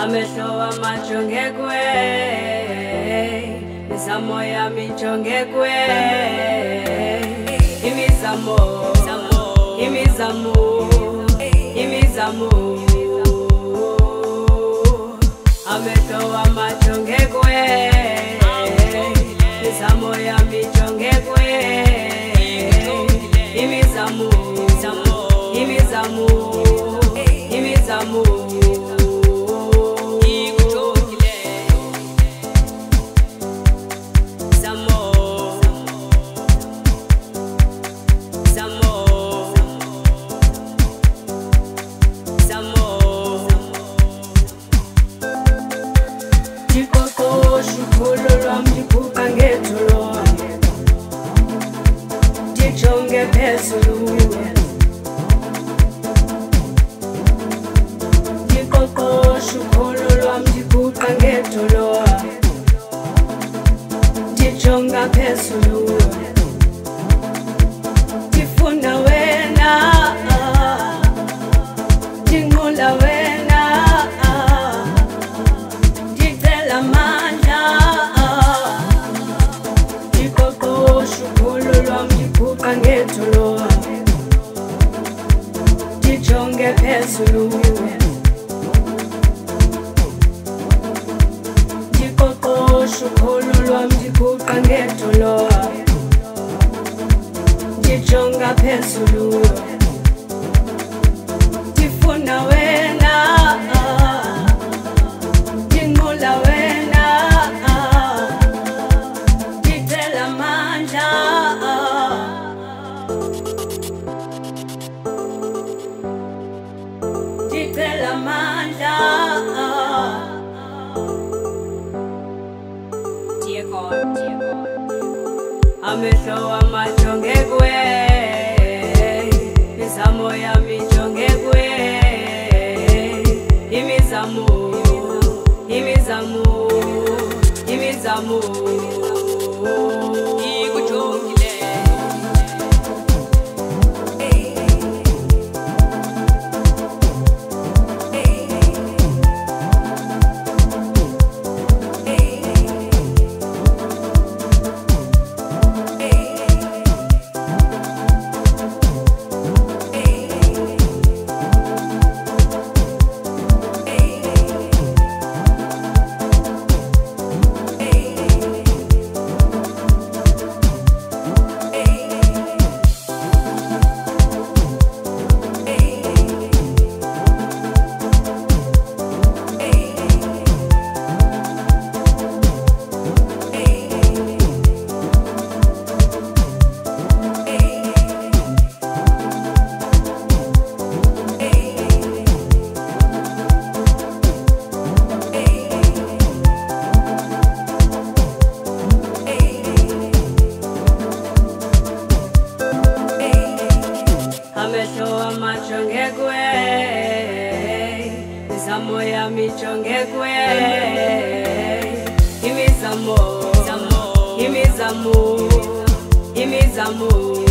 amehlo amajonge kwe, mizamo yami jonge kwe, imizamo, imizamo, imizamo, amehlo amajonge kwe, mizamo yami jonge kwe, imizamo, imizamo, imizamo. Jonge pesulu, dikoko shukolo lwam dikuka ngetolo, dijonga pesulu, difuna wena, dingula wena, dicela manja, dikoko shukolo lwam dikuka ngetolo, dijonge pesulu, dikoko shukolo lwam dikuka ngetolo, dijonga pesulu, difuna wena, dingula wena, dicela manja, dicela manja. Amehlo amajonge kwe, mizamo yami jonge kwe, imizamo, imizamo, imizamo, ikujongile. Amehlo amajonge kwe, mizamo yami jonge kwe, imizamo, imizamo, imizamo.